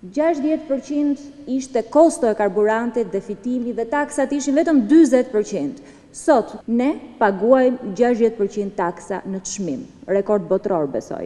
60% ishte kosto e karburantit dhe fitimi dhe taksat ishin vetëm 40%. Sot, ne paguajmë 60% taksa në çmim. Rekord botror, besoj.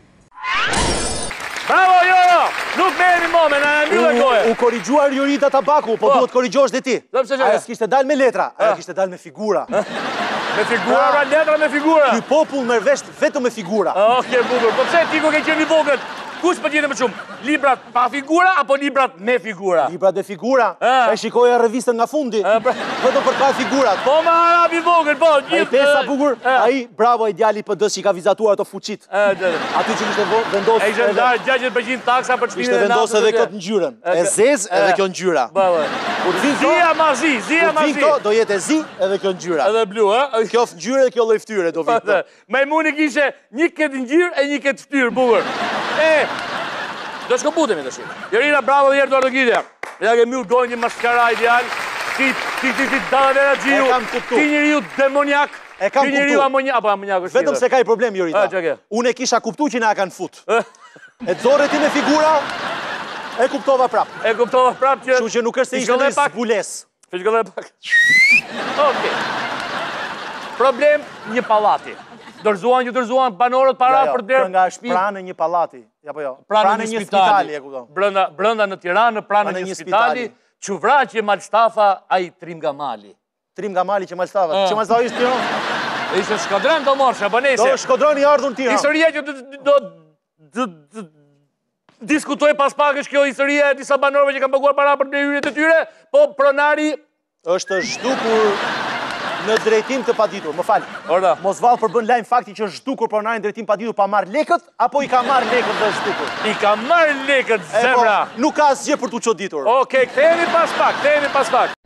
Bravo, Joro! Nuk merremi moment, na mbyllë gojë. U korrigjuar Jorita Tabaku, po duhet korrigjosh dhe ti. Ajo s'kishte dalë me letra, ajo kishte dalë me figura. Me figura, pra letra me figura. Ky popull merr vesh vetëm me figura. Okej, bukur. Po pse ti ku ke qenë i vogël? Kush pëlqen më shumë? Librat pa figura apo librat me figura? Librat me figura. E shikoja revistën nga fundi. Vetëm për ka figurat. Po ma arab i vogël, po. Ai pesa bukur. Ai bravo ai djali PD-s që ka vizatuar ato fuqit. Aty që kishte vendosur. Ai ishte ndar 60% taksa për çmimin e natës. Ishte vendosur edhe këtë ngjyrën. E zezë edhe kjo ngjyra. Bravo. Zia mazi. Këto do jetë e zi edhe kjo ngjyra. Edhe blu, ha? Kjo ngjyrë dhe kjo lloj fytyre do vitë. Majmuni kishte një këtë ngjyrë e një këtë fytyrë, bukur. Do shkëputemi të shimë. Jorina, bravo dhe jerë do lëgjitja. Ja ke mjur gojnë një maskara ideal. Ti dada vera gjiu. Ti njëri ju demoniak. Ti njëri ju amoniak. Apo amoniak është vetëm se ka i problem, Jorita. Unë e kisha kuptu që na kanë fut. E të zore ti me figura, e kuptova prap. E kuptova prap që... Që nuk është se ishte një zbules. Fishgëllë e pak. Oke. Problem një palati. Dërzuan banorët para për derë. Nga është pranë një pallati. Apo jo. Pranë një spitali, e kupton. Brenda në Tiranë, pranë një spitali, Çuvraqi Malstafa ai Trim Gamali. Trim Gamali që Malstafa. Që Malstafa ishte Tiranë. Ishte shkodran do morsh apo nëse. Do shkodran i ardhur në Tiranë. Historia që do diskutoj pas pak është kjo historia e disa banorëve që kanë paguar para për hyrjet e tyre, po pronari është zhdukur në drejtim të paditur, më fal. Mos vallë përbën lajm fakti që është zhdukur pronarin në drejtim paditur pa marr lekët apo i ka marr lekët dhe zhdukur? I ka marr lekët, zemra. Nuk ka asgjë për t'u çoditur. Okej, kthehemi pas pak.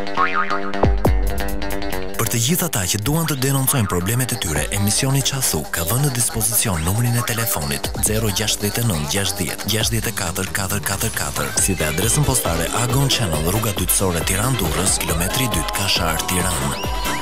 Për të gjithë ata që duan të denoncojnë problemet e tyre, emisioni Qasu ka vënë në dispozicion numrin e telefonit 069 60 64 444, si dhe adresën postare Agon Channel, rruga Dytësore Tiranë Durrës, kilometri 2 Kashar, Tiranë.